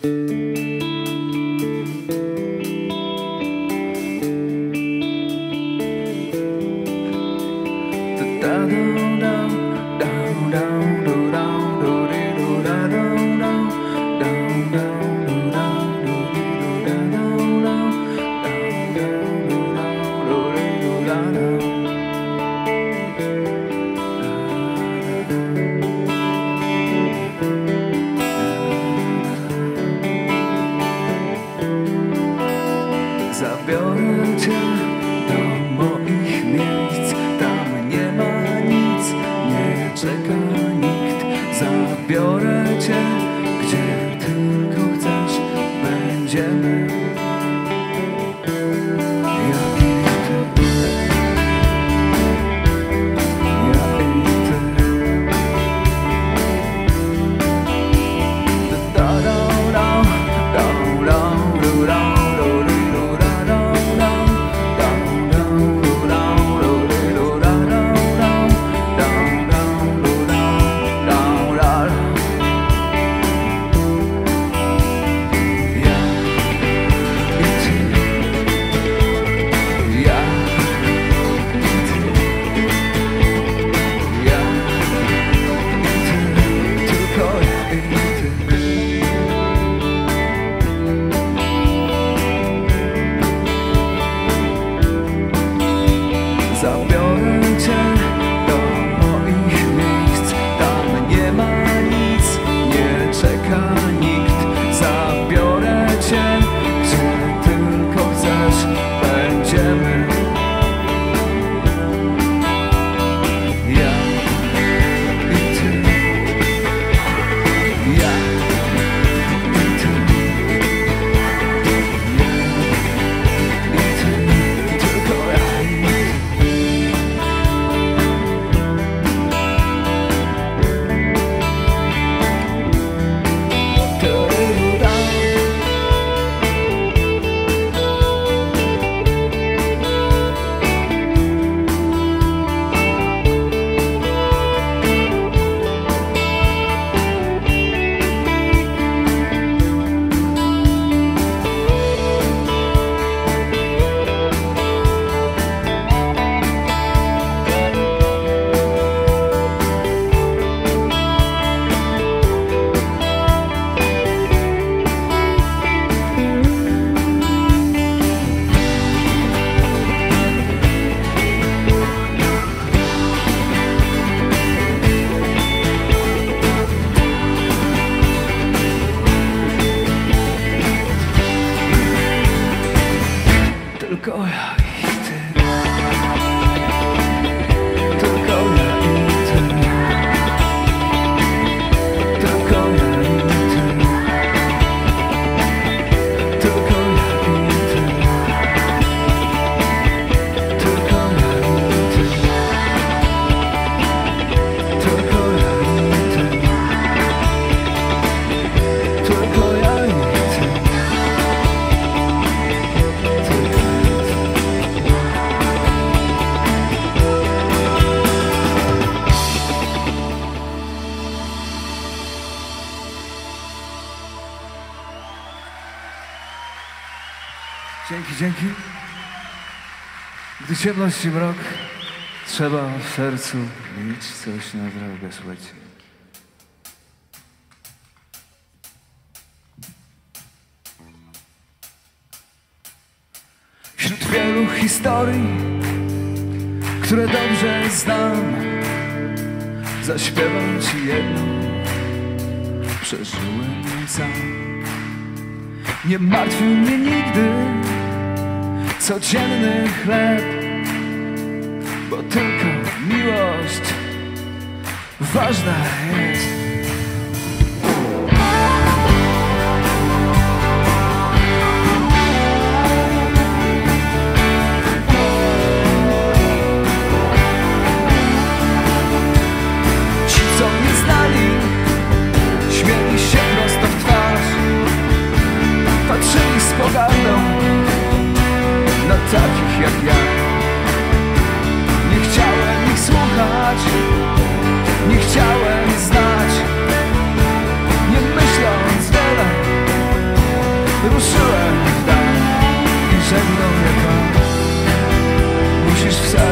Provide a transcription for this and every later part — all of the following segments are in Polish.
Zabiorę cię do moich miejsc, tam nie ma nic, nie czeka nikt. Zabiorę cię, gdzie tylko chcesz, będziemy ja i ty, ja i ty. Da da da da da da. Zabiorę cię do moich miejsc, tam nie ma nic, nie czeka nikt. Zabiorę cię, gdzie tylko chcesz, będziemy ja i ty, ja i ty, ja i ty, tylko ja i ty. Tylko ja i ty, tylko ja i ty, tylko ja i ty, tylko ja i ty, tylko ja i ty, tylko ja i ty, tylko ja i ty. Dzięki, dzięki. Gdy ciemność i mrok, trzeba w sercu mieć coś na drogę, słuchajcie. Wśród wielu historii, które dobrze znam, zaśpiewam ci jedną, przeżyłem ją sam. Nie martwił mnie nigdy codzienny chleb, bo tylko miłość ważna jest. Ci, co mnie znali, śmieli się prosto w twarz, patrzyli z pogardą na takich jak ja. Nie chciałem ich słuchać, nie chciałem znać.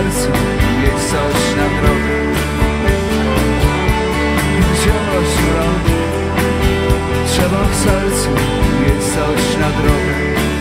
sercu jest coś na drogę. Wziąłeś mrok, trzeba w sercu jest coś na drogę.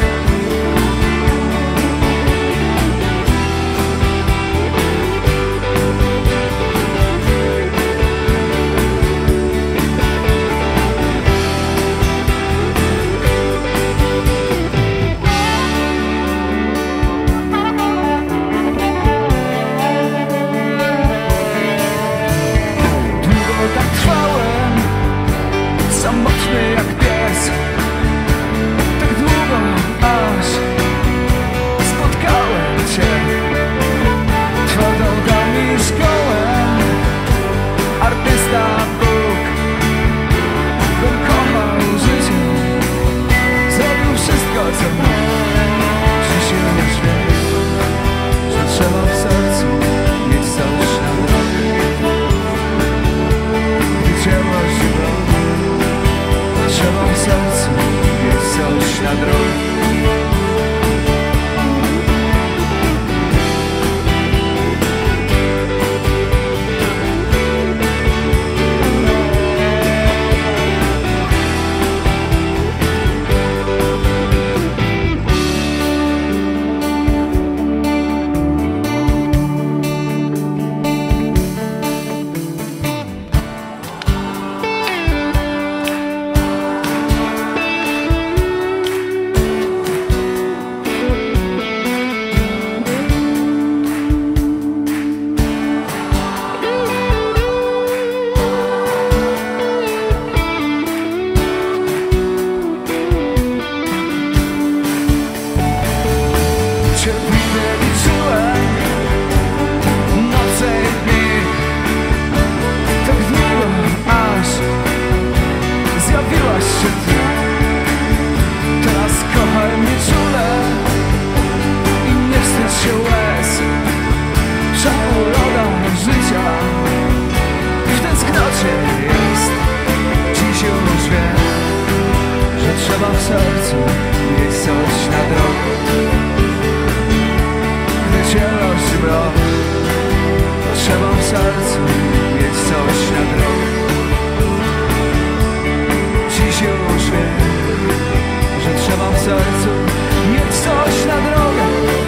Samotny jak pies, tak długo, aż spotkałem Cię. Twoją dał mi szkołę, artysta Bóg. Bym kochał życie, zrobił wszystko co mógł. Dziś już wiem, że trzeba w sercu mieć coś na drogę. Gdy ciemność trzeba w sercu mieć coś na drogę. Trzeba w sercu mieć coś na drogę. Gdy ciemność mrok, trzeba w sercu mieć coś na drogę. Dziś już wiem, że trzeba w sercu mieć coś na drogę.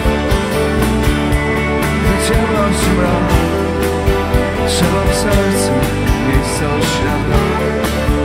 Gdy ciemność mrok, trzeba w sercu mieć coś na drogę.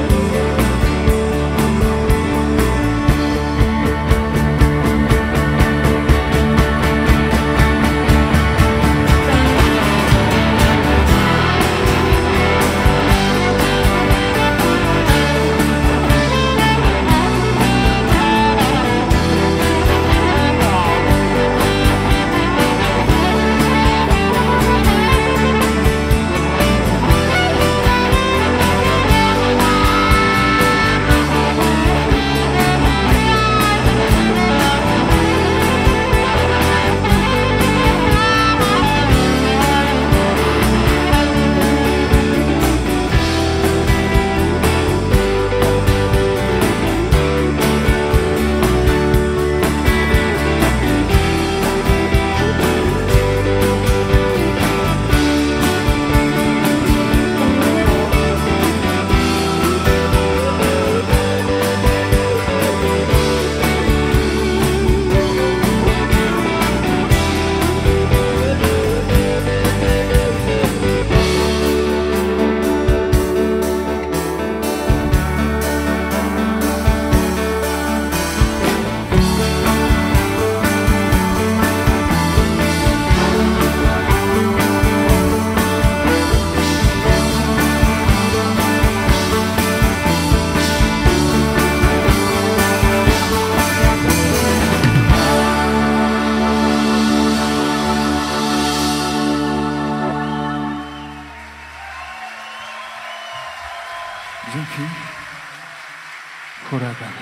Dzięki. Huragan.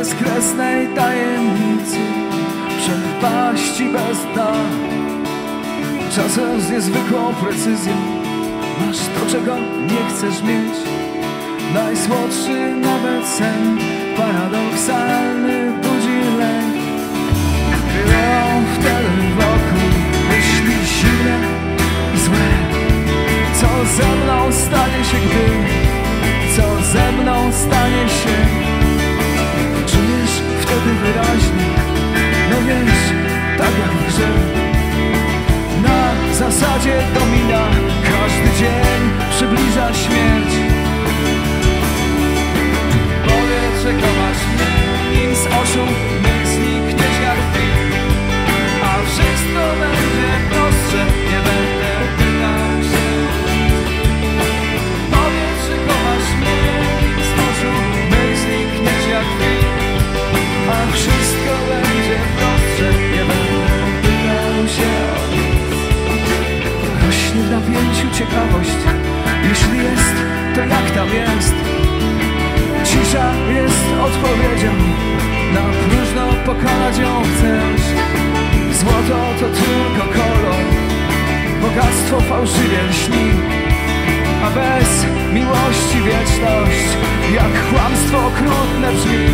bezkresnej tajemnicy, przepaści bez dna. Czasem z niezwykłą precyzją masz to, czego nie chcesz mieć. Najsłodszy nawet sen paradoksalny budzi lęk. Kryją wtedy wokół myśli zimne i złe. Co ze mną stanie się, co ze mną stanie się? Czujesz wtedy wyraźnie, no wiesz, tak jak w grze. Na zasadzie domina każdy dzień przybliża śmierć. Powiedz, że kochasz mnie, nim z oczu mych znikniesz jak film. A wszystko będzie prostsze, nie będę pytał się. Powiedz, że kochasz mnie, nim z oczu mych znikniesz jak film. A wszystko będzie prostsze, nie będę pytał się o nic. Rośnie w napięciu ciekawość, jeśli jest, to jak tam jest? Cisza jest odpowiedzią, na próżno pokonać ją chcesz. Złoto to tylko kolor, bogactwo fałszywie lśni, a bez miłości wieczność jak kłamstwo okrutne brzmi.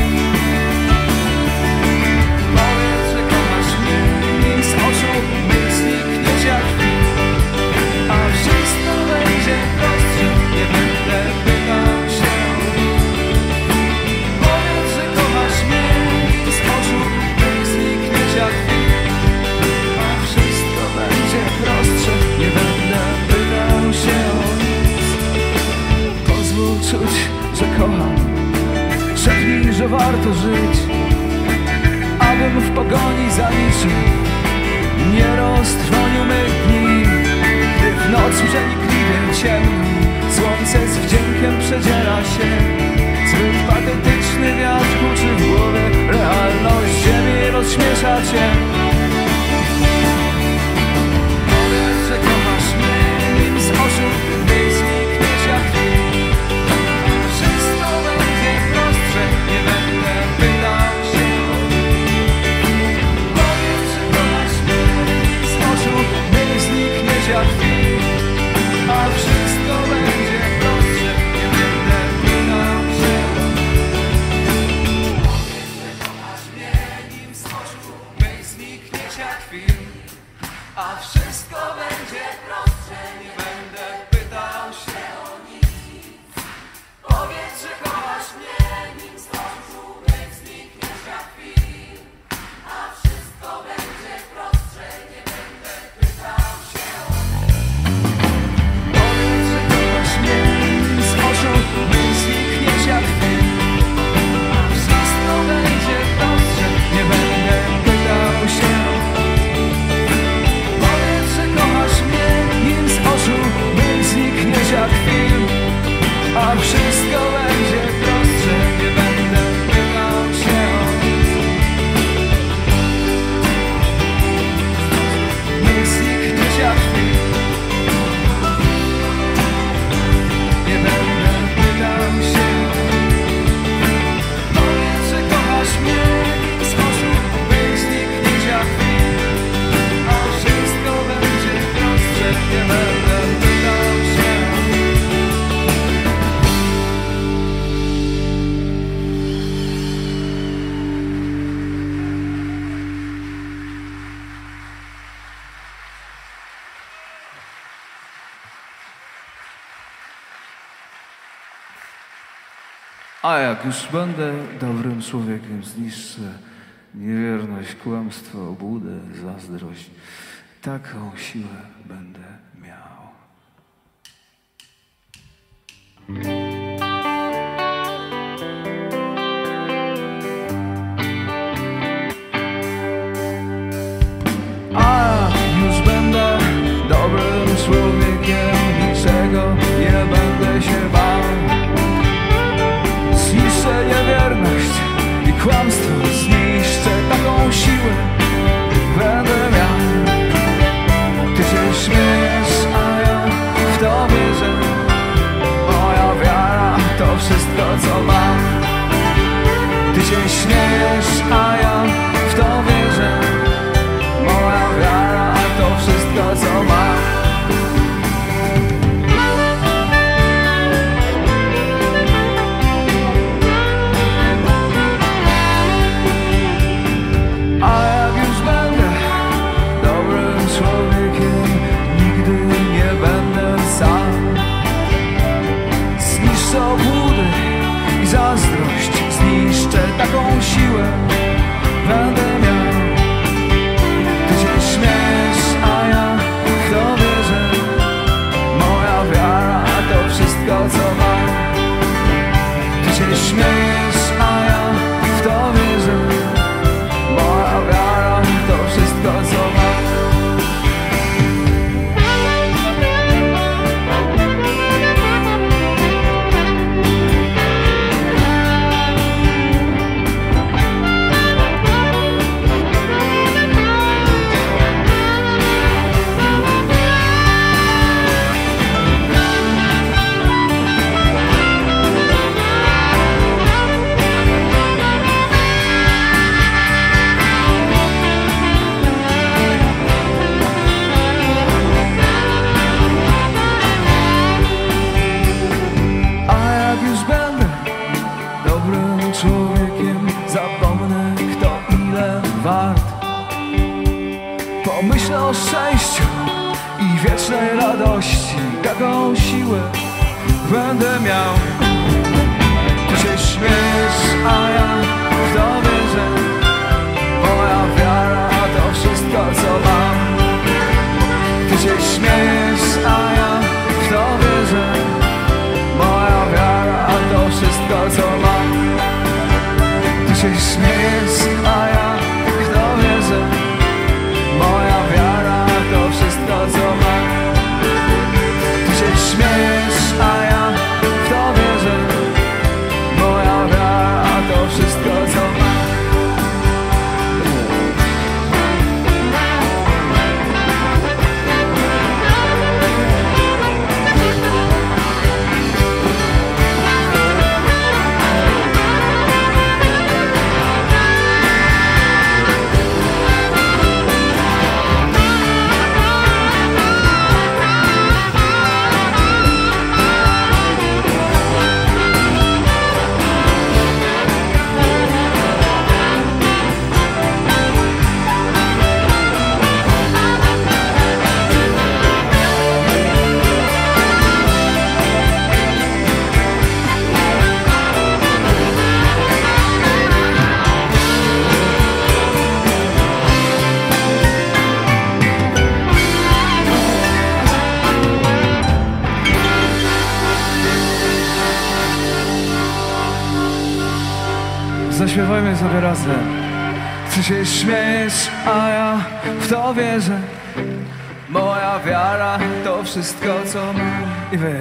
Powiedz, że kochasz mnie, nim z oczu mych znikniesz jak film. A wszystko będzie prostsze, nie będę pytał się o nic. Powiedz, że kochasz mnie, nim z oczu mych znikniesz jak film. A wszystko będzie prostsze, nie będę pytał się o nic. Pozwól czuć, że kocham, szepnij, że warto żyć, abym w pogoni za niczym nie roztrwonił mych dni. Gdy w noc przenikliwie ciemno słońce z wdziękiem przedziera się, zbyt patetyczny wiatr huczy w głowie, realność ziemi rozśmiesza cię. Powiedz, że kochasz mnie, nim z oczu mych znikniesz jak film. A wszystko będzie prostsze, nie będę pytał się o nic. Powiedz, że kochasz mnie, nim z oczu mych znikniesz jak film. A wszystko będzie prostsze, nie będę pytał się o nic. Powiedz, że kochasz mnie, nim z oczu mych znikniesz jak film. A wszystko będzie prostsze, nie będę pytał się o nic. Powiedz, że kochasz mnie, nim z oczu mych znikniesz jak film. A wszystko będzie prostsze, nie będę pytał się o nic. Powiedz, że kochasz mnie, nim z oczu mych znikniesz jak film. A wszystko będzie prostsze, nie będę pytał się o nic. Powiedz, że kochasz mnie, nim z oczu mych znikniesz jak film. A wszystko będzie prostsze, nie będę pytał się o nic. Mych znikniesz jak film. Nie będę pytał się o nic. Powiedz, że kochasz mnie, nim z oczu mych znikniesz jak film. A wszystko będzie prostsze, nie będę pytał się o nic. A jak już będę dobrym człowiekiem, zniszczę niewierność, kłamstwo, obłudę, zazdrość. Taką siłę będę miał. A już będę dobrym człowiekiem, niczego nie będę się bał. Zniszczę niewierność i kłamstwo, zniszczę taką siłę będę miał. Ty się śmiejesz, a ja w to wierzę. Moja wiara to wszystko, co mam. Ty się Myślę o szczęściu i wiecznej radości. Taką siłę będę miał. Ty się śmiesz, a ja w to wierzę. Moja wiara to wszystko, co mam. Ty się śmiesz, a ja w to wierzę. Moja wiara to wszystko, co mam. Ty się śmiesz, a ja w to wierzę. Moja wiara to wszystko, co mam. Ty się śmiesz, a ja w to wierzę. Moja wiara to wszystko, co mam. Zaśpiewajmy sobie razem. Ty się śmiejesz, a ja w to wierzę. Moja wiara to wszystko, co mam. I wy.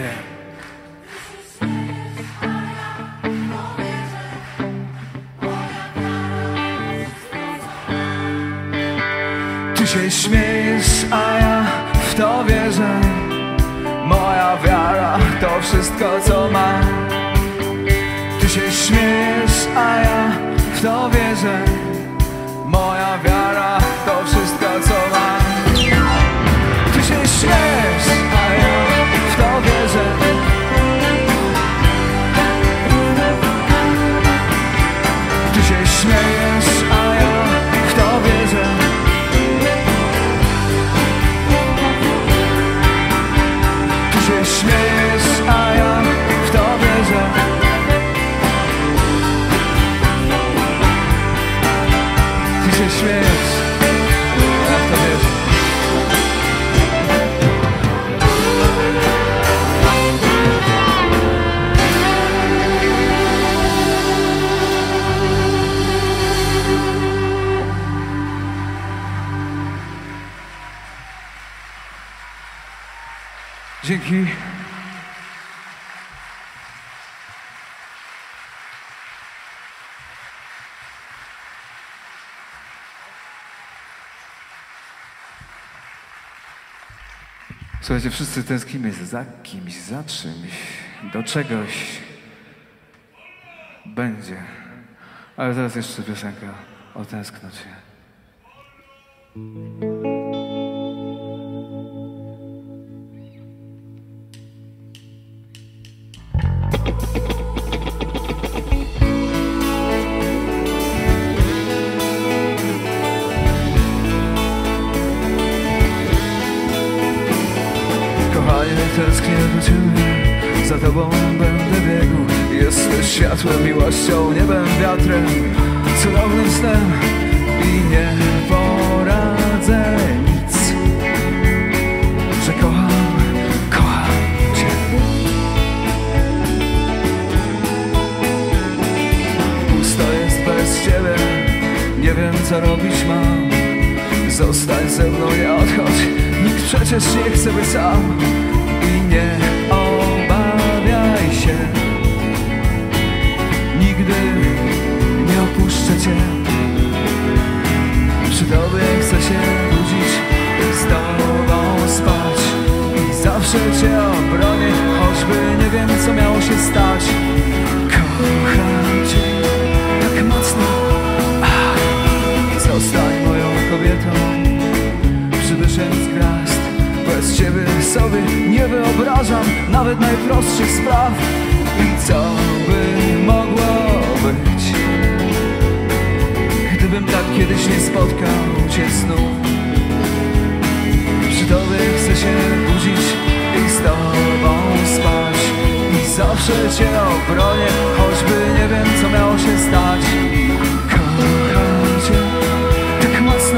Ty się śmiejesz, a ja w to wierzę. Moja wiara to wszystko, co mam. Ty się śmiejesz, a ja w to wierzę. Moja wiara to wszystko, co mam. Ty się śmiejesz, a ja w to wierzę. Ty się śmiejesz, a ja w to wierzę. Ty się śmiejesz, a ja w to wierzę. Ty się śmiejesz, ja w to wierzę. Dzięki. Słuchajcie, wszyscy tęsknimy za kimś, za czymś, do czegoś będzie. Ale teraz jeszcze piosenka o tęsknocie. Tęsknię do ciebie, za tobą będę biegł. Jesteś światłem, miłością, niebem, wiatrem, cudownym snem i nie poradzę nic, że kocham, kocham cię. Pusto jest bez ciebie, nie wiem co robić mam. Zostań ze mną, nie odchodź, nikt przecież nie chce być sam. I nie obawiaj się, nigdy nie opuszczę cię. Przy tobie chcę się budzić i z tobą spać. I zawsze cię obronię, choćby nie wiem co miało się stać. Kocham cię tak mocno, ach, zostań moją kobietą. Przybyszem z gwiazd, bez ciebie sobie nie wyobrażam nawet najprostszych spraw. I co by mogło być, gdybym tak kiedyś nie spotkał cię znów? chcę się budzić i z tobą spać. I zawsze cię obronię, choćby nie wiem co miało się stać. Kocham cię tak mocno.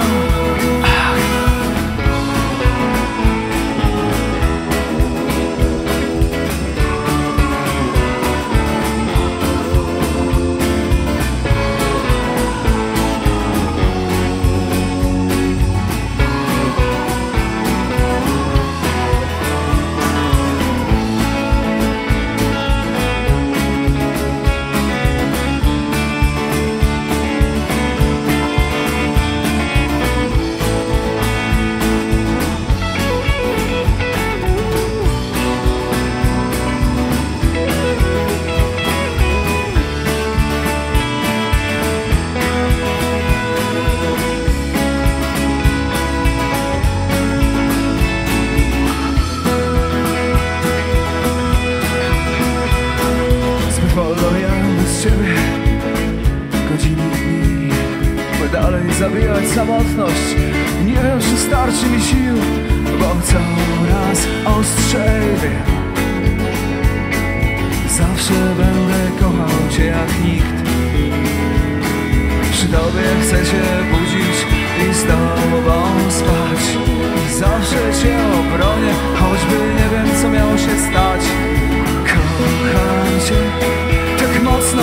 Bez ciebie godziny dni, by dalej zabijać samotność. Nie wiem, czy starczy mi sił, bo coraz ostrzej wiem. Zawsze będę kochał cię jak nikt. Przy tobie chcę się budzić i z tobą spać. I zawsze cię obronię, choćby nie wiem co miało się stać. Kocham cię tak mocno.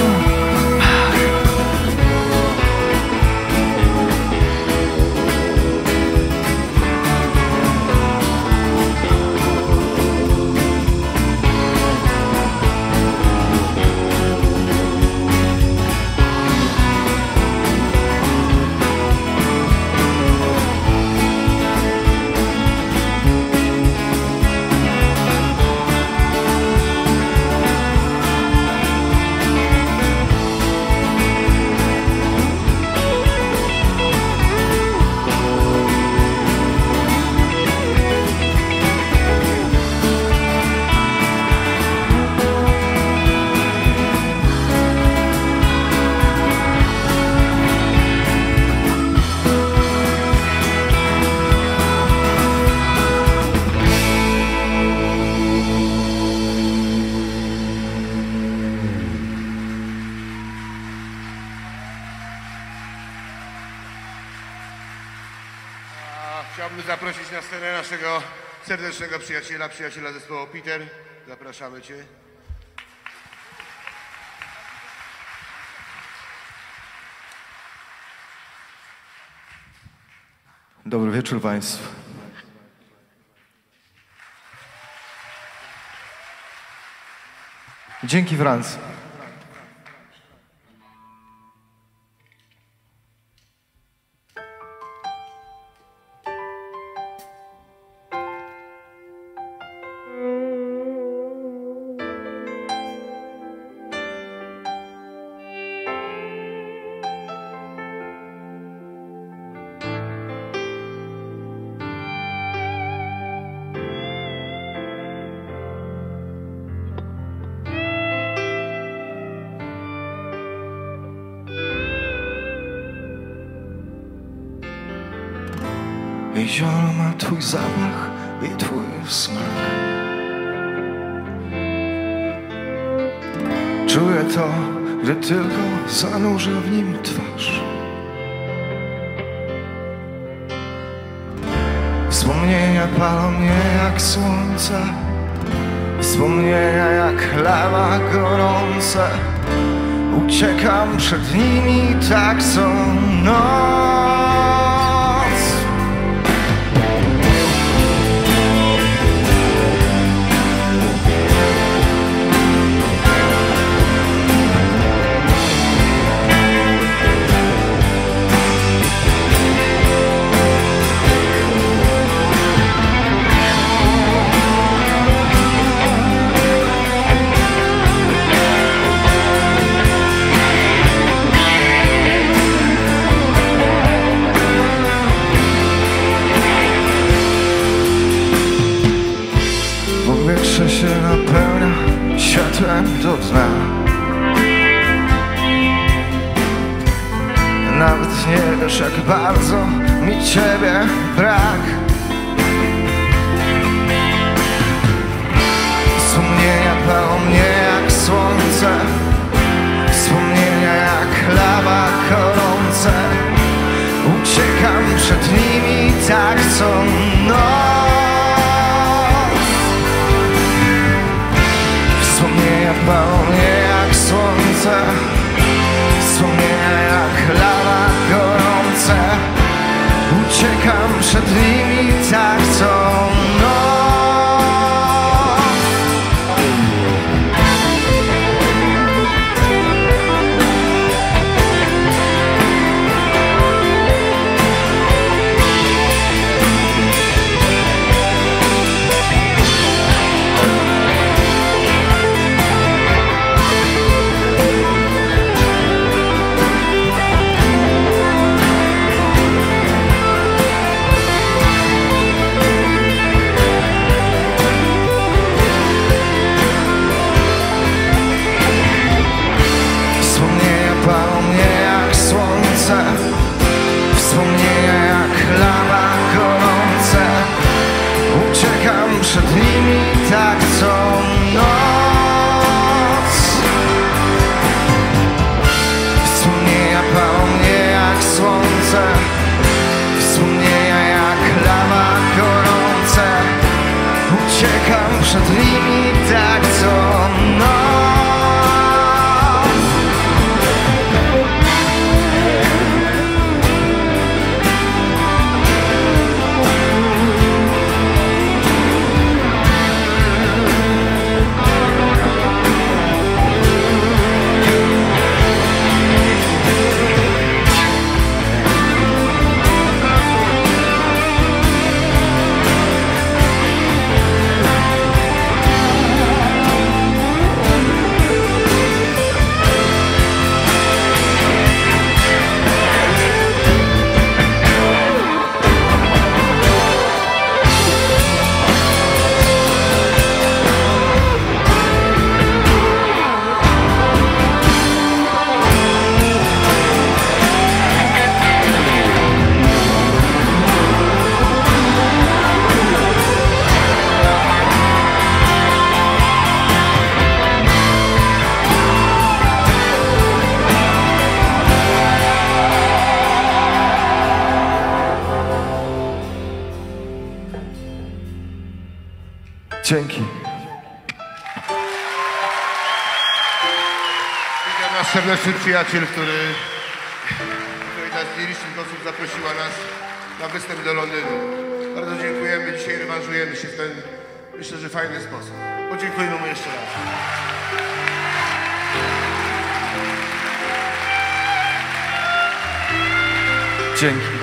Chciałbym zaprosić na scenę naszego serdecznego przyjaciela zespołu Peter. Zapraszamy cię. Dobry wieczór Państwu. Dzięki Francji. Jezioro ma twój zapach i twój smak. Czuję to, gdy tylko zanurzę w nim twarz. Wspomnienia palą mnie jak słońce, wspomnienia jak lawa gorące. Uciekam przed nimi tak co noc. Powietrze się napełnia światłem do dna. Nawet nie wiesz, jak bardzo mi ciebie brak. palą mnie jak słońce, wspomnienia jak lawa gorące. Uciekam przed nimi tak co noc. Wspomnienia palą mnie jak słońce, wspomnienia jak lawa gorące. Uciekam przed nimi tak co noc. Wspomnienia jak lawa gorące. Uciekam przed nimi tak co noc. Wspomnienia palą mnie jak słońce, wspomnienia jak lawa gorące. Uciekam przed nimi tak co noc. Dzięki. Witam nasz serdeczny przyjaciel, który nas w nieliczny sposób zaprosiła nas na występ do Londynu. Bardzo dziękujemy. Dzisiaj rewanżujemy się w ten, myślę, że fajny sposób. Podziękujmy mu jeszcze raz. Dzięki.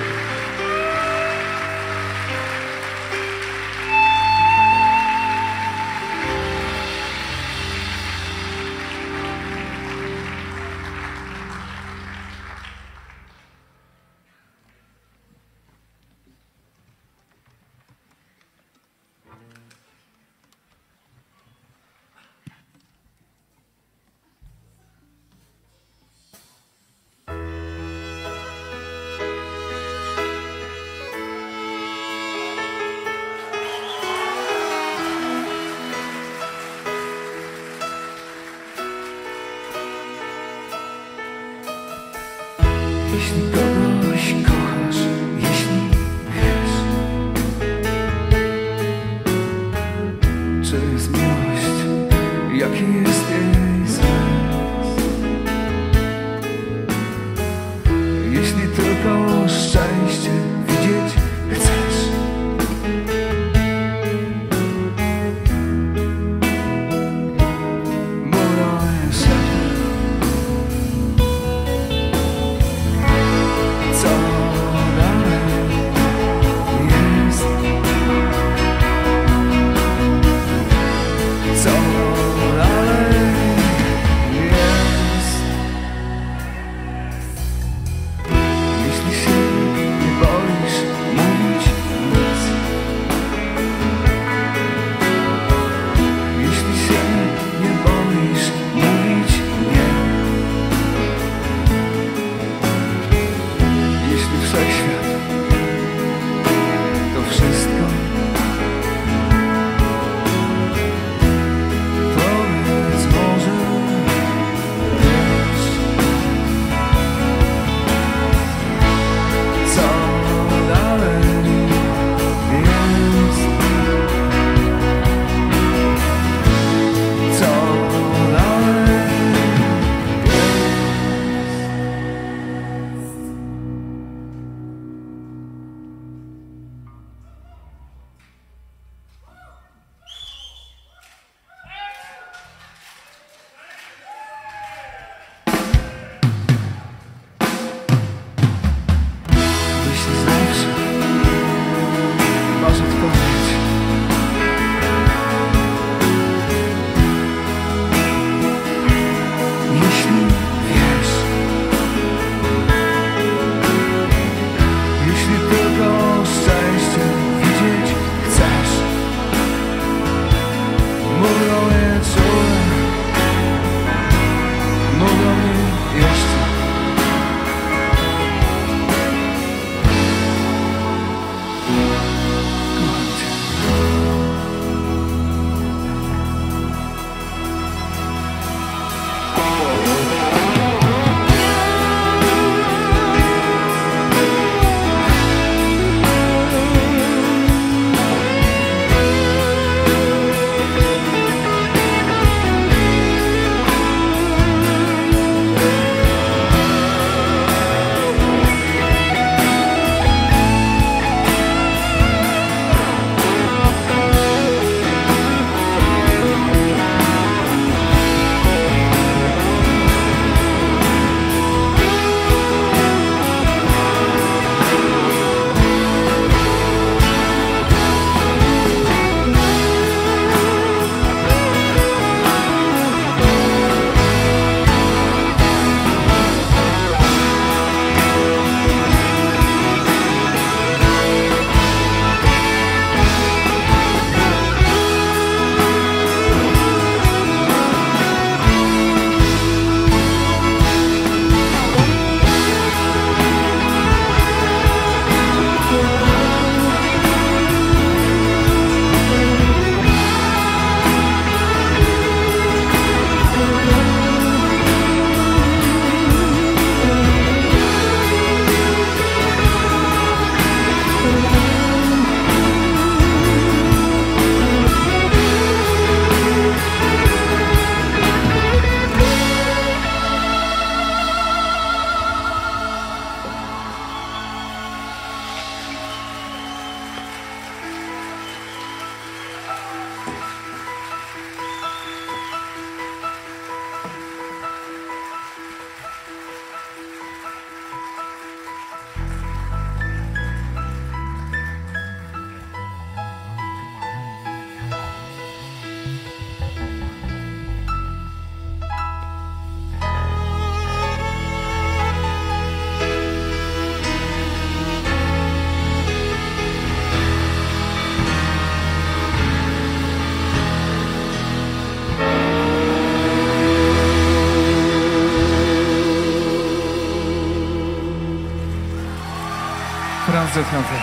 Franz Zetchnotter.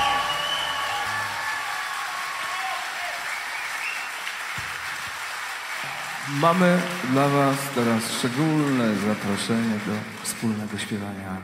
Mamy dla was teraz szczególne zaproszenie do wspólnego śpiewania.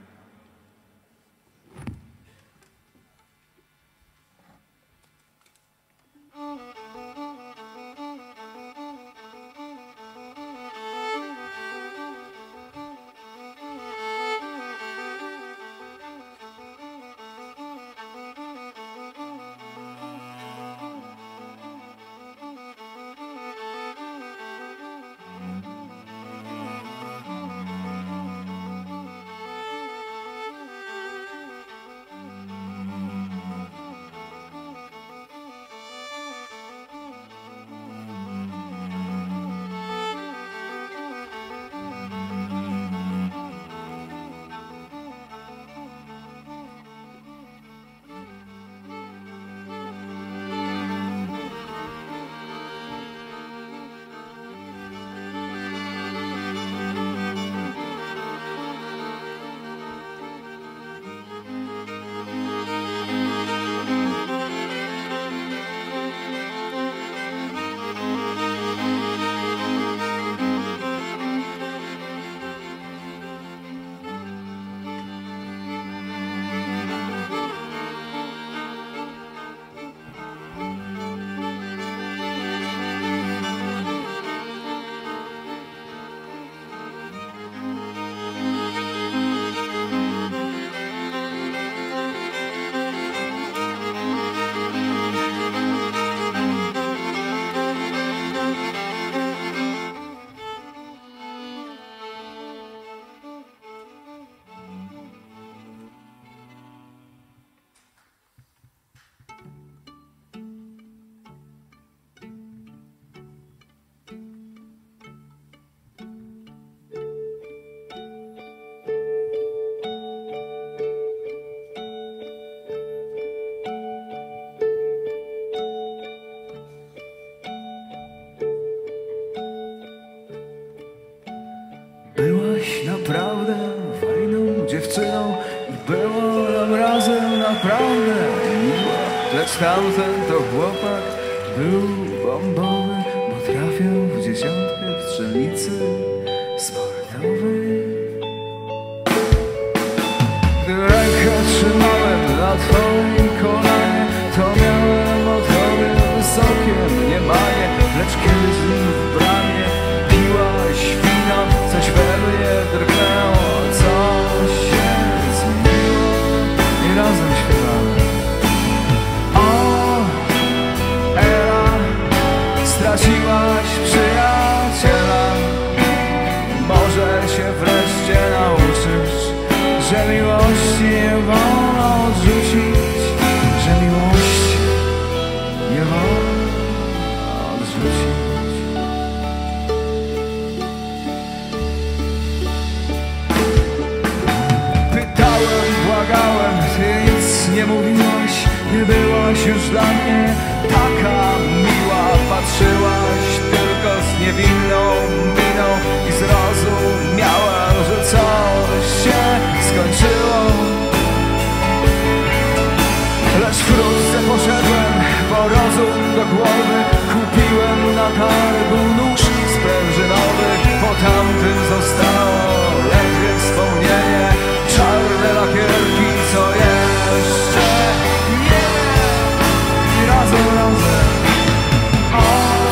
Byłaś naprawdę fajną dziewczyną i było nam razem naprawdę miło. Lecz tamten to chłopak był bombowy, bo trafiał w dziesiątkę w strzelnicy sportowej. Gdy rękę trzymałem na twoim kolanie, to miałem o tobie wysokie mniemanie. Lecz kiedy z nim w bramie piłaś wino, coś we mnie drgnęło, coś się zmieniło i razem śpiewamy. O, Ela, straciłaś przyjaciela. Może się wreszcie nauczysz, że miłości nie wolno odrzucić, że miłości nie wolno odrzucić. Pytałem, błagałem, ty nic nie mówiłaś, nie byłaś już dla mnie taka miła. Patrzyłaś tylko z niewinną miną i zrozumiałem, że coś się skończyło. Lecz wkrótce poszedłem po rozum do głowy, kupiłem na targu nóż sprężynowy. Po tamtym zostało ledwie wspomnienie, czarne lakierki, co jeszcze nie i razem. O,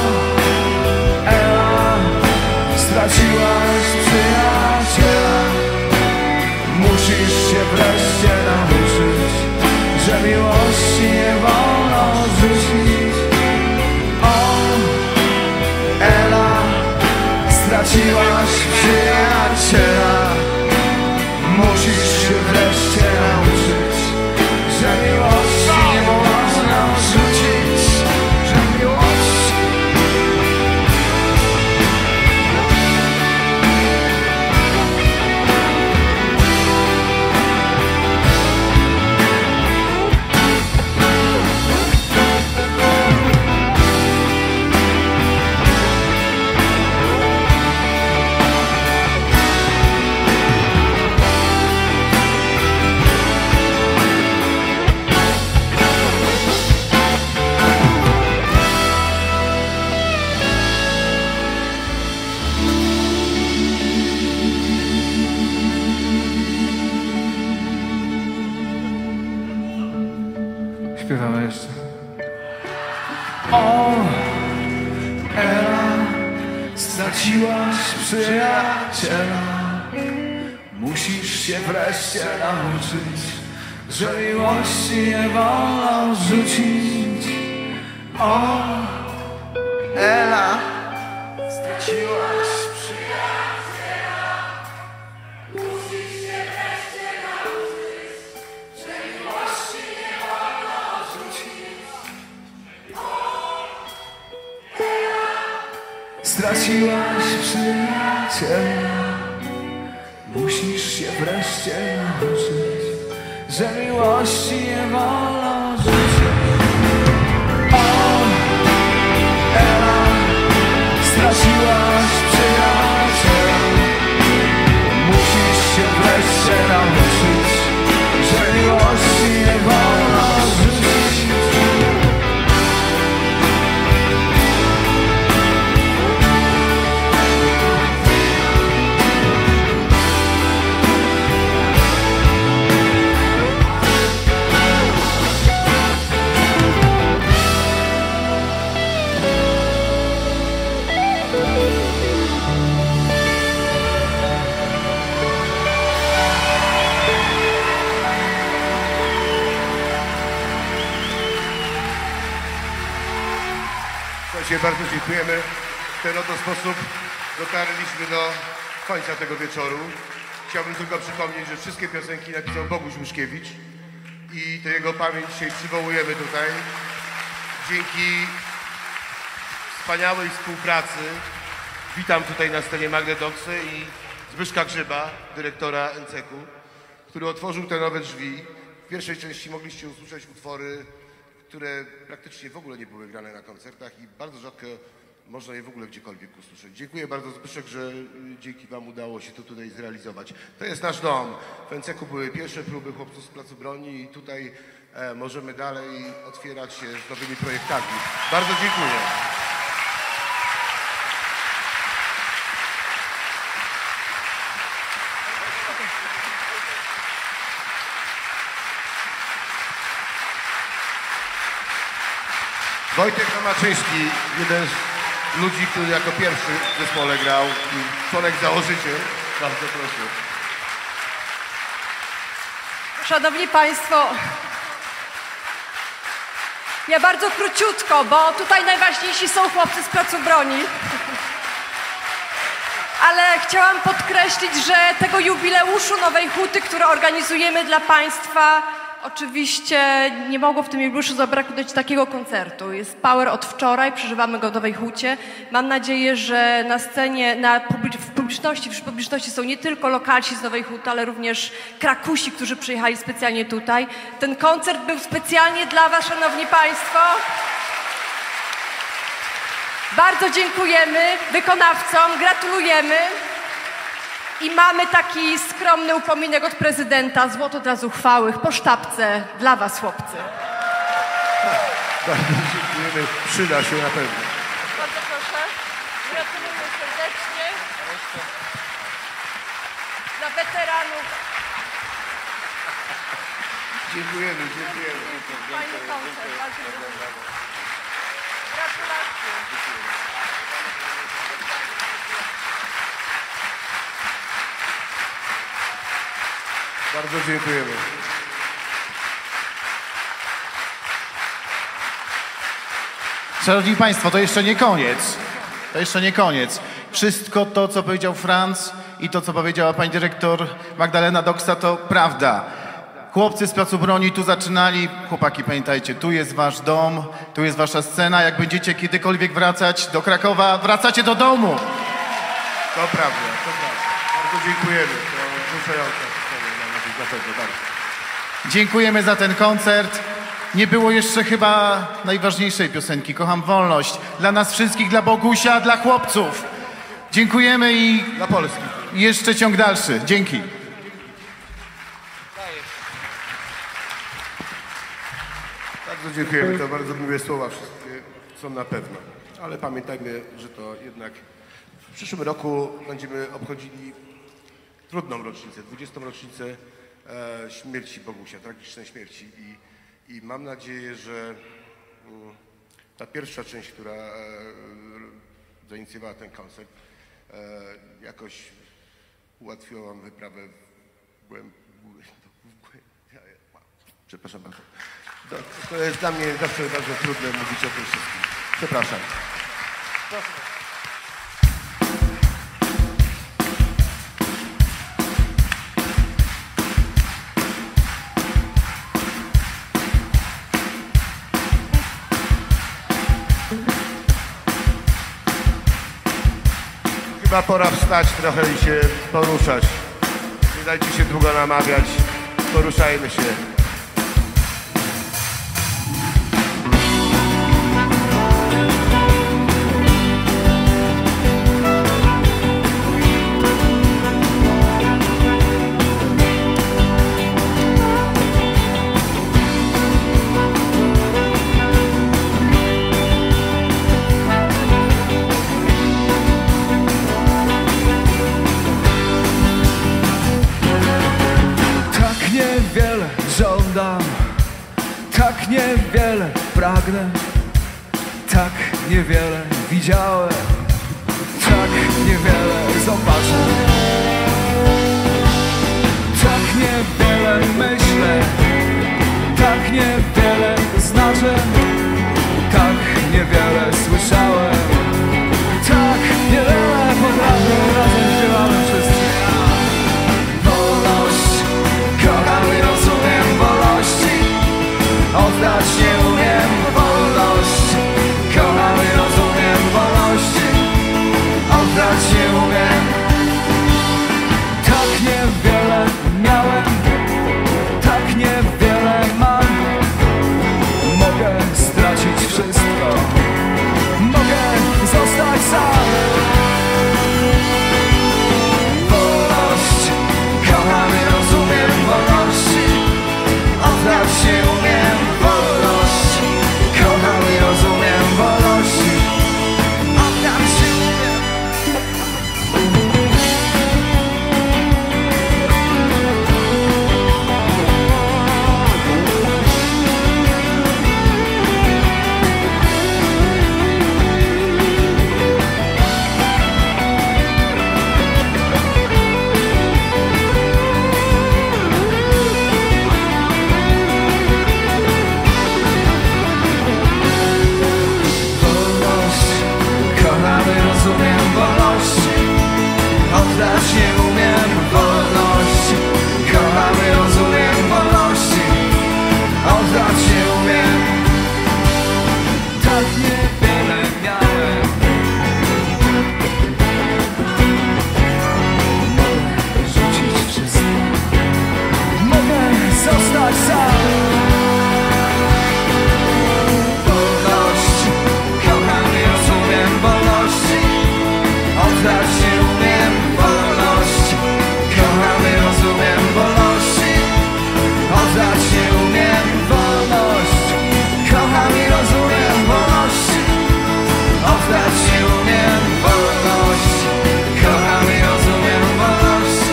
Ela, straciłaś przyjaciela. Musisz się wreszcie nauczyć, że miłości nie wolno odrzucić. O, Ela, straciłaś przyjaciela. Śpiewamy jeszcze. O, Ela, straciłaś przyjaciela. Musisz się wreszcie nauczyć, że miłości nie wolno rzucić. O, Ela, straciłaś przyjaciela. Musisz się wreszcie nauczyć, że miłości nie wolno rzucić. O, Ela, straciłaś przyjaciela. Musisz się wreszcie nauczyć, że miłości nie wolno rzucić. O, Ela, straciłaś przyjaciela. Musisz się wreszcie nauczyć, że miłości nie wolno rzucić. Bardzo dziękujemy. W ten oto sposób dotarliśmy do końca tego wieczoru. Chciałbym tylko przypomnieć, że wszystkie piosenki napisał Boguś Łuszkiewicz i to jego pamięć dzisiaj przywołujemy tutaj. Dzięki wspaniałej współpracy witam tutaj na scenie Magdę Doksę i Zbyszka Grzyba, dyrektora NCK-u, który otworzył te nowe drzwi. W pierwszej części mogliście usłyszeć utwory, które praktycznie w ogóle nie były grane na koncertach i bardzo rzadko można je w ogóle gdziekolwiek usłyszeć. Dziękuję bardzo, Zbyszek, że dzięki wam udało się to tutaj zrealizować. To jest nasz dom. W NCK-u były pierwsze próby chłopców z Placu Broni i tutaj możemy dalej otwierać się z nowymi projektami. Bardzo dziękuję. Wojtek Tomaczyński, jeden z ludzi, który jako pierwszy w zespole grał, członek założyciel. Bardzo proszę. Szanowni Państwo, ja bardzo króciutko, bo tutaj najważniejsi są chłopcy z Placu Broni. Ale chciałam podkreślić, że tego jubileuszu Nowej Huty, który organizujemy dla Państwa, oczywiście nie mogło w tym jubileuszu zabraknąć takiego koncertu. Jest Power od wczoraj, przeżywamy go w Nowej Hucie. Mam nadzieję, że na scenie, wśród publiczności są nie tylko lokalsi z Nowej Huty, ale również Krakusi, którzy przyjechali specjalnie tutaj. Ten koncert był specjalnie dla Was, Szanowni Państwo. Bardzo dziękujemy wykonawcom, gratulujemy. I mamy taki skromny upominek od prezydenta, złoto dla zuchwałych, po sztabce dla was, chłopcy. Bardzo dziękujemy, przyda się na pewno. Bardzo proszę, gratuluję serdecznie. Dla weteranów. Dziękujemy. Fajny koncert, bardzo dziękuję. Gratulacje. Bardzo dziękujemy. Szanowni Państwo, to jeszcze nie koniec. To jeszcze nie koniec. Wszystko to, co powiedział Franz i to, co powiedziała pani dyrektor Magdalena Doksa, to prawda. Chłopcy z Placu Broni tu zaczynali. Chłopaki, pamiętajcie, tu jest wasz dom, tu jest wasza scena. Jak będziecie kiedykolwiek wracać do Krakowa, wracacie do domu. To prawda. Bardzo dziękujemy. To wzruszające. Na pewno, bardzo. Dziękujemy za ten koncert. Nie było jeszcze chyba najważniejszej piosenki. Kocham wolność. Dla nas wszystkich, dla Bogusia, dla chłopców. Dziękujemy i dla Polski. Jeszcze ciąg dalszy. Dzięki. Bardzo dziękujemy. To bardzo miłe słowa. Wszystkie są na pewno. Ale pamiętajmy, że to jednak w przyszłym roku będziemy obchodzili trudną rocznicę, 20. rocznicę śmierci Bogusia, tragicznej śmierci. I mam nadzieję, że ta pierwsza część, która zainicjowała ten koncert, jakoś ułatwiła wam wyprawę przepraszam bardzo. To jest dla mnie zawsze bardzo trudne mówić o tym wszystkim. Przepraszam. Chyba pora wstać trochę i się poruszać. Nie dajcie się długo namawiać. Poruszajmy się. Żądam, tak niewiele pragnę, tak niewiele widziałem, tak niewiele zobaczę, tak niewiele myślę, tak niewiele znaczę, tak niewiele słyszałem, tak niewiele potrafię, razem śpiewamy wszyscy. Kocham i rozumiem wolności, oddać nie umiem wolność. Kocham i rozumiem wolności, oddać nie umiem. Tak niewiele miałem, tak niewiele mam. Mogę stracić wszystko, mogę zostać sam. Wolność, kocham i rozumiem wolności, oddać nie umiem wolność. Kocham i rozumiem wolności, oddać nie umiem. Oddać nie umiem wolności, kocham i rozumiem wolności, oddać nie umiem. Tak niewiele miałem, mogę rzucić wszystko, mogę zostać sam. Wolność, kocham i rozumiem wolności, oddać nie umiem wolność. Kocham i rozumiem wolności, oddać nie umiem wolność. Kocham i rozumiem wolności, oddać nie umiem wolność. Kocham i rozumiem wolności.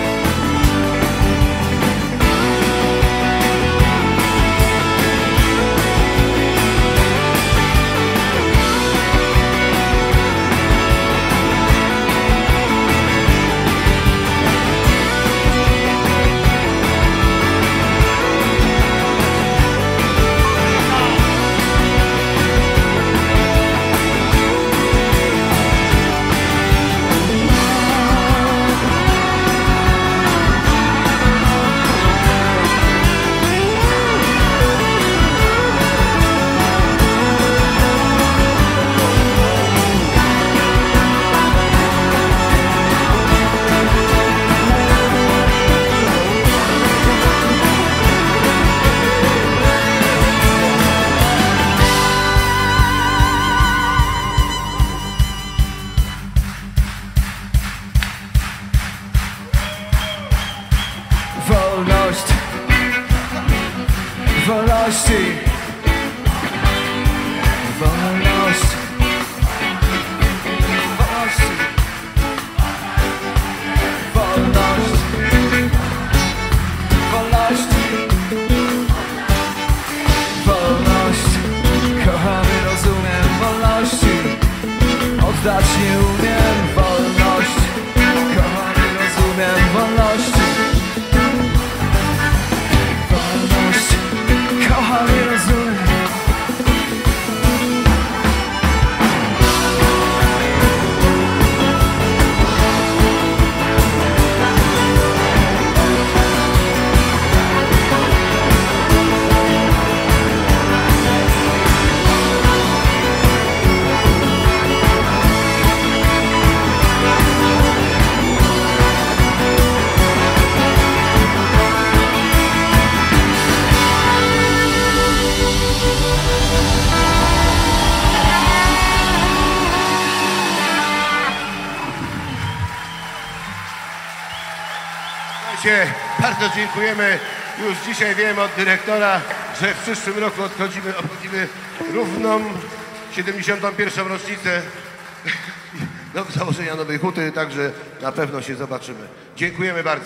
Wolność, wolności, wolność, wolności, wolność, wolności. Słuchajcie, bardzo dziękujemy. Już dzisiaj wiem od dyrektora, że w przyszłym roku obchodzimy równą 71. rocznicę założenia Nowej Huty, także na pewno się zobaczymy. Dziękujemy bardzo.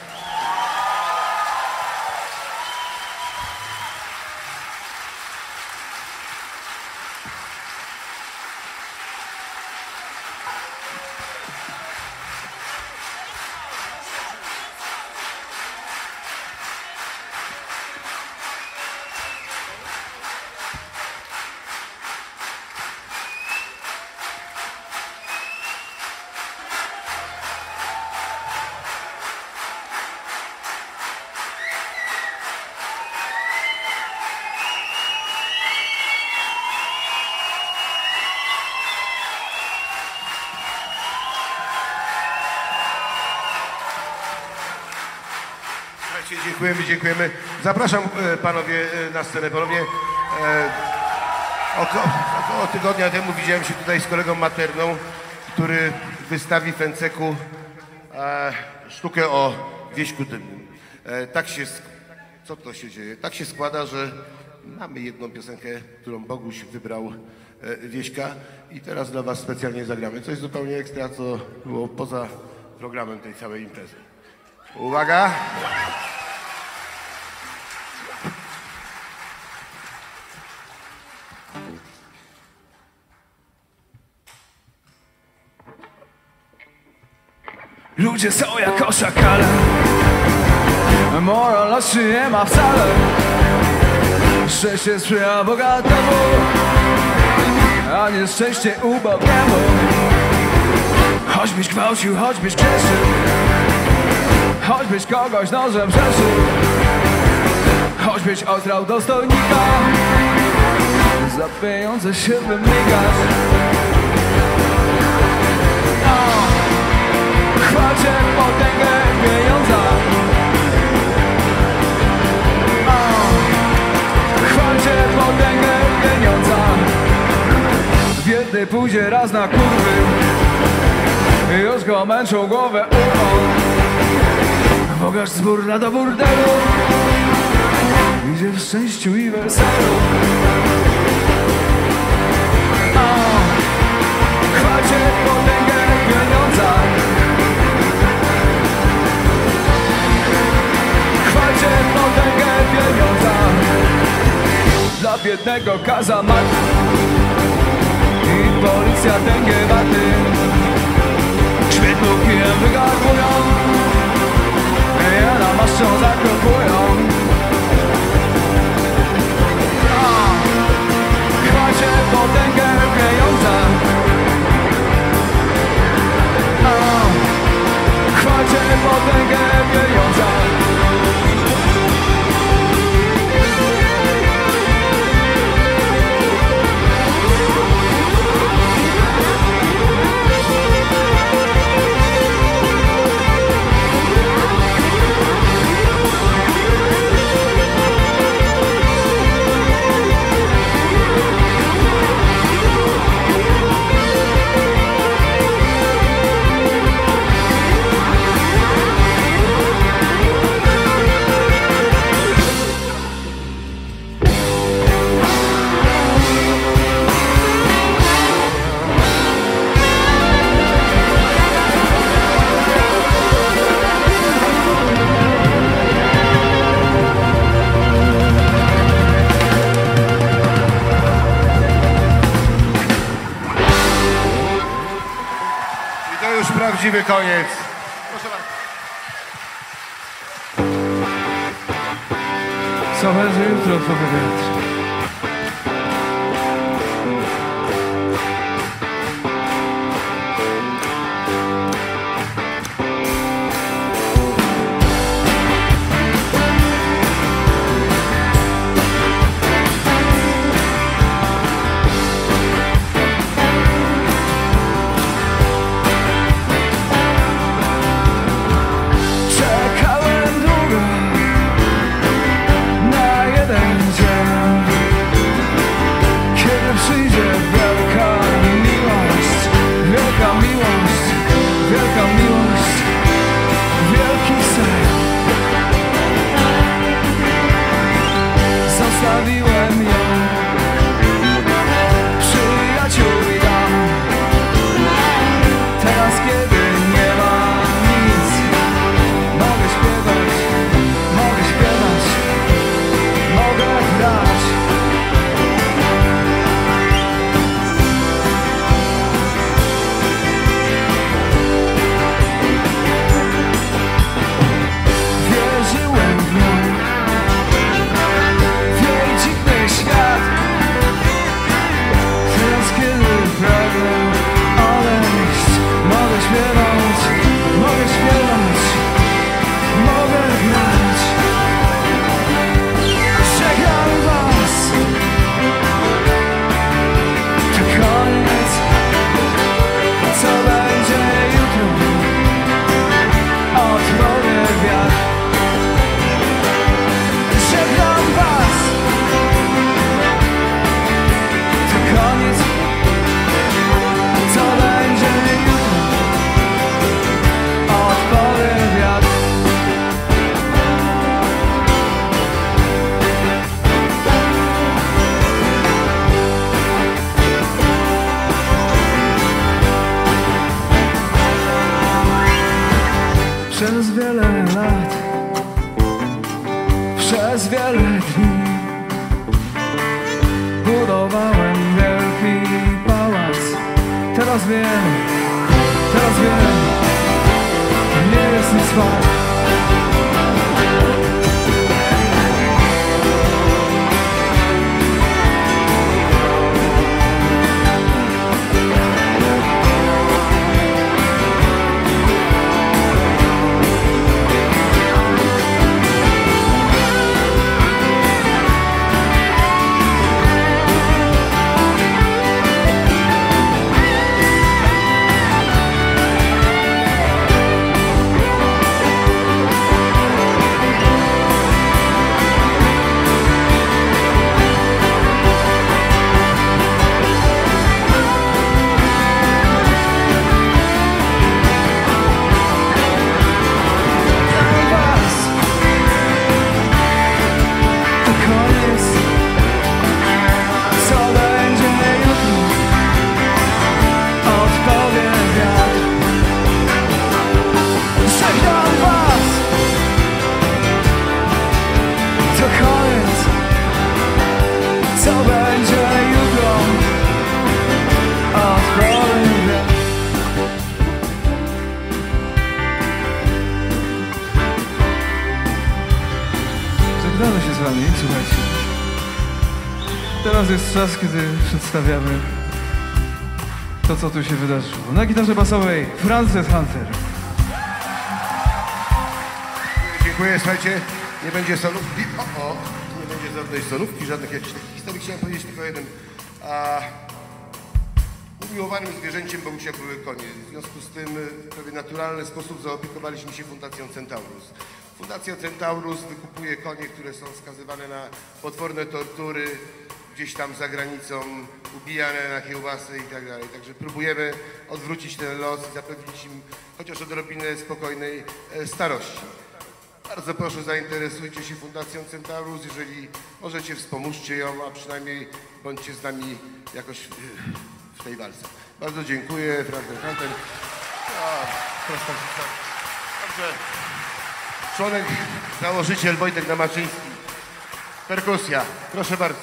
Dziękujemy. Zapraszam panowie na scenę. Panowie, około tygodnia temu widziałem się tutaj z kolegą Materną, który wystawi w Enceku sztukę o Wieśku Dymnym. Co to się dzieje? Tak się składa, że mamy jedną piosenkę, którą Boguś wybrał Wieśka i teraz dla was specjalnie zagramy. Coś zupełnie ekstra, co było poza programem tej całej imprezy. Uwaga! Ludzie są jako szakale, moralności nie ma wcale. Szczęście sprzyja bogatemu, a nieszczęście ubogiemu. Choćbyś gwałcił, choćbyś grzeszył, choćbyś kogoś nożem przeszył, choćbyś otrał dostojnika, za pieniądze się wymigasz. Chwalcie potęgę pieniądza. Chwalcie potęgę pieniądza. Biedny pójdzie raz na kurwy, już go męczą głowę urwą. Bogacz z burla do burdelu, idzie w szczęściu i weselu. Chwalcie potęgę pieniądza. Chwalcie potęgę pieniądza. Dla biednego kazamat i policja tęgie baty. Świetlu kijem wygarbują, jana maszczą zakropują. Chwalcie potęgę pieniądza. Chwalcie potęgę pieniądza. Prawdziwy koniec. Proszę bardzo. Co będzie jutro, to będzie. Czekałem długo na jeden dzień. dni budowałem wielki pałac. Teraz wiem, nie jest nic wart. Żegnamy się z wami, słuchajcie. Teraz jest czas, kiedy przedstawiamy to, co tu się wydarzyło. Na gitarze basowej Frances Hunter. Dziękuję, słuchajcie, nie będzie solówki, nie będzie żadnej solówki, żadnych jakichś takich historii. Chciałem powiedzieć tylko jeden. Umiłowanym zwierzęciem Bogusia były konie. W związku z tym w prawie naturalny sposób zaopiekowaliśmy się Fundacją Centaurus. Fundacja Centaurus wykupuje konie, które są skazywane na potworne tortury, gdzieś tam za granicą, ubijane na kiełbasy i tak dalej. Także próbujemy odwrócić ten los i zapewnić im chociaż odrobinę spokojnej starości. Bardzo proszę, zainteresujcie się Fundacją Centaurus. Jeżeli możecie, wspomóżcie ją, a przynajmniej bądźcie z nami jakoś w tej walce. Bardzo dziękuję, Frances Hunter. Proszę. Dobrze. Członek, założyciel Wojtek Namaczyński. Perkusja. Proszę bardzo.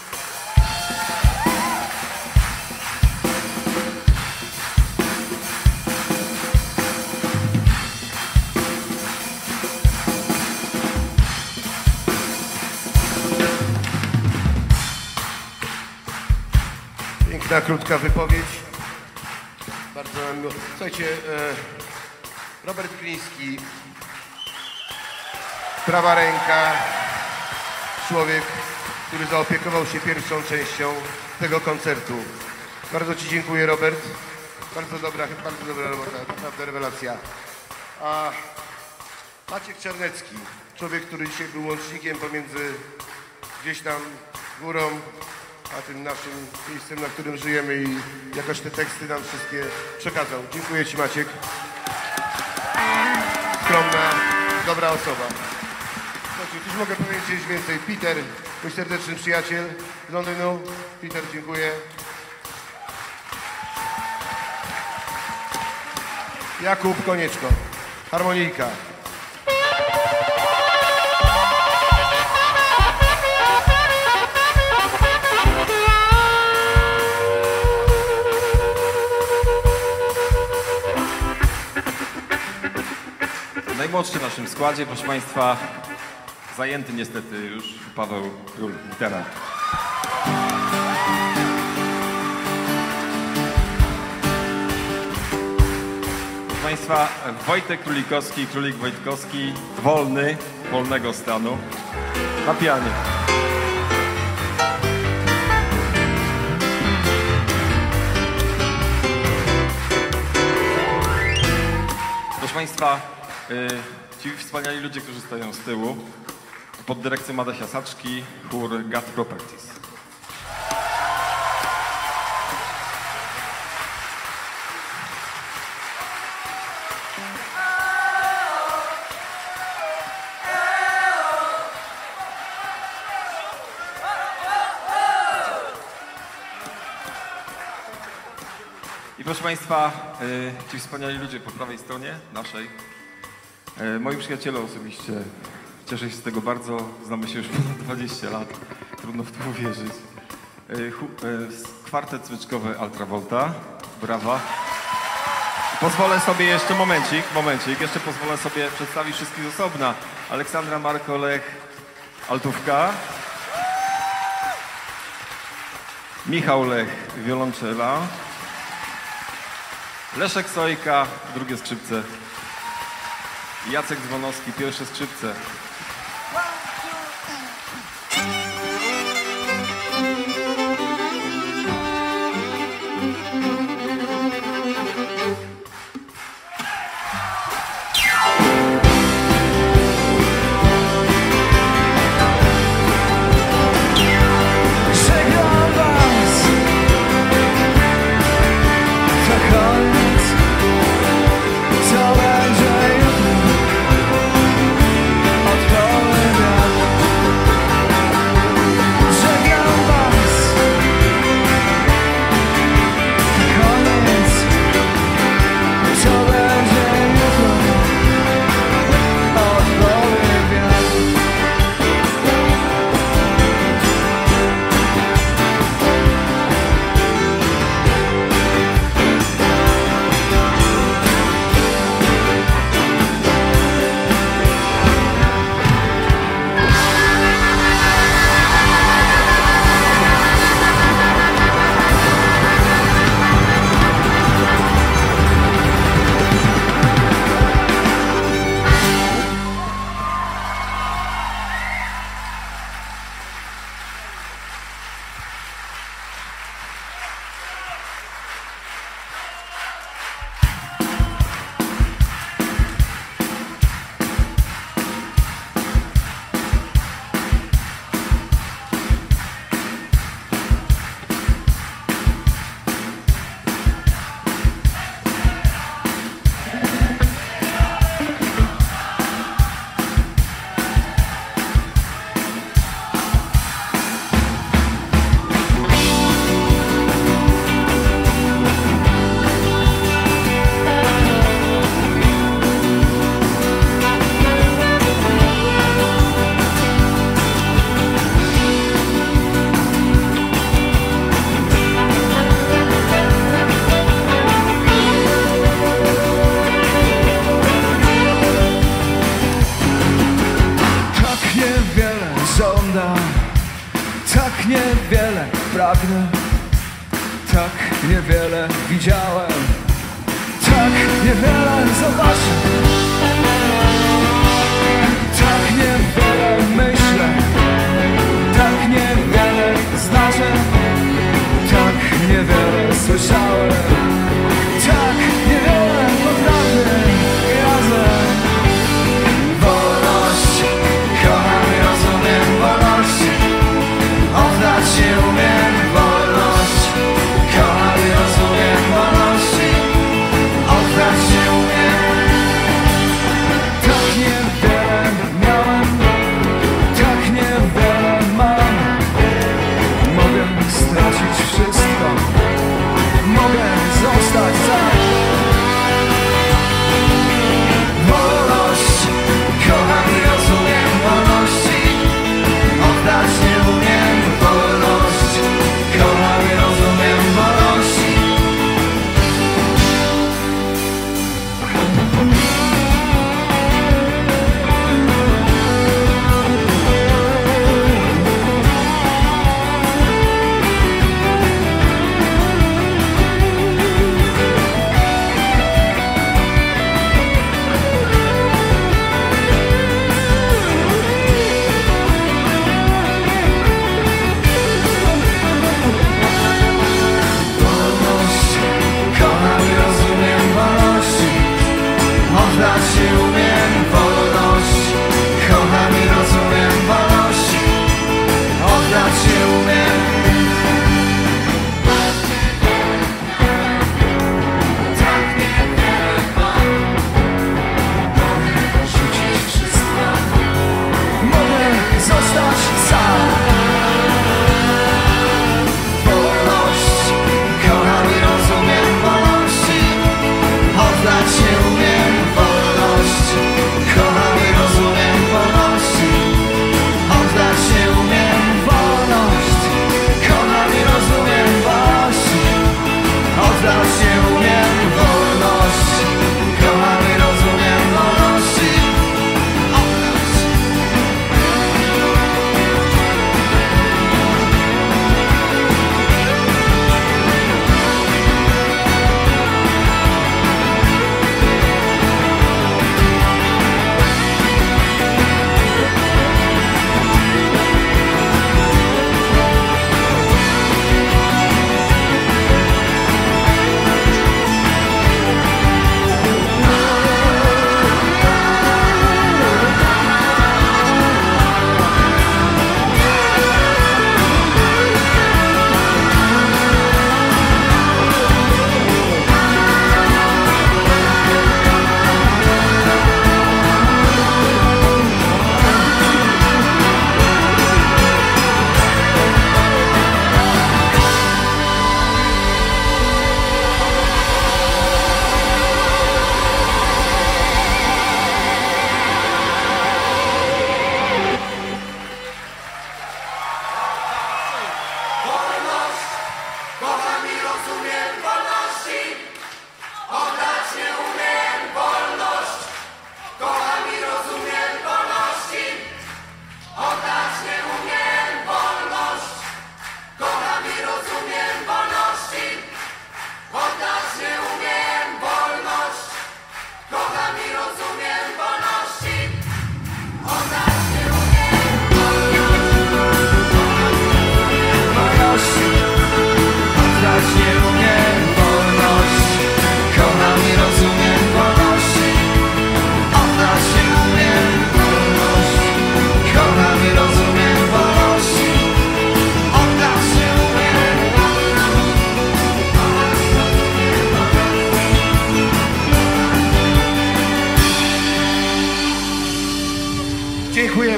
Piękna, krótka wypowiedź. Bardzo nam miło. Słuchajcie, Robert Gliński, prawa ręka, człowiek, który zaopiekował się pierwszą częścią tego koncertu. Bardzo ci dziękuję, Robert. Bardzo dobra robota, naprawdę rewelacja. A Maciek Czarnecki, człowiek, który dzisiaj był łącznikiem pomiędzy gdzieś tam górą, a tym naszym miejscem, na którym żyjemy, i jakoś te teksty nam wszystkie przekazał. Dziękuję ci, Maciek. Skromna, dobra osoba. Cóż mogę powiedzieć więcej? Peter, mój serdeczny przyjaciel z Londynu. Peter, dziękuję. Jakub Konieczko, harmonijka. Najmłodszy w naszym składzie, proszę Państwa, zajęty niestety już, Paweł Król, gitara. Proszę Państwa, Wojtek Królikowski, Królik Wojtkowski, wolny, wolnego stanu, na pianie. Proszę Państwa, ci wspaniali ludzie, którzy stoją z tyłu, pod dyrekcją Adasia Saczki, chór God Properties. I proszę Państwa, ci wspaniali ludzie po prawej stronie naszej, moi przyjaciele osobiście, Cieszę się z tego bardzo. Znamy się już ponad 20 lat. Trudno w to uwierzyć. Kwartet smyczkowy Ultravolta. Brawa. Pozwolę sobie jeszcze momencik. Jeszcze pozwolę sobie przedstawić wszystkich z osobna. Aleksandra Markolech, altówka. Michał Lech, wiolonczela. Leszek Sojka, drugie skrzypce. Jacek Dzwonowski, pierwsze skrzypce. Tak niewiele pragnę, tak niewiele widziałem, tak niewiele zobaczę, tak niewiele myślę, tak niewiele znaczę, tak niewiele słyszałem, tak niewiele potrafię razem. Wolność, kocham, rozumiem wolność, oddać się umiem, wolność, kocham, rozumiem wolności, oddać się umiem. Tak niewiele miałem, tak niewiele mam, mogę stracić wszystko,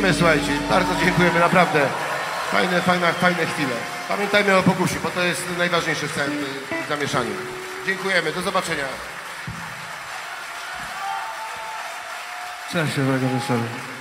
Dziękujemy, słuchajcie, bardzo dziękujemy, naprawdę. Fajne chwile. Pamiętajmy o pokusie, bo to jest najważniejsze w całym zamieszaniu. Dziękujemy, do zobaczenia. Cześć, dobrego wieczoru.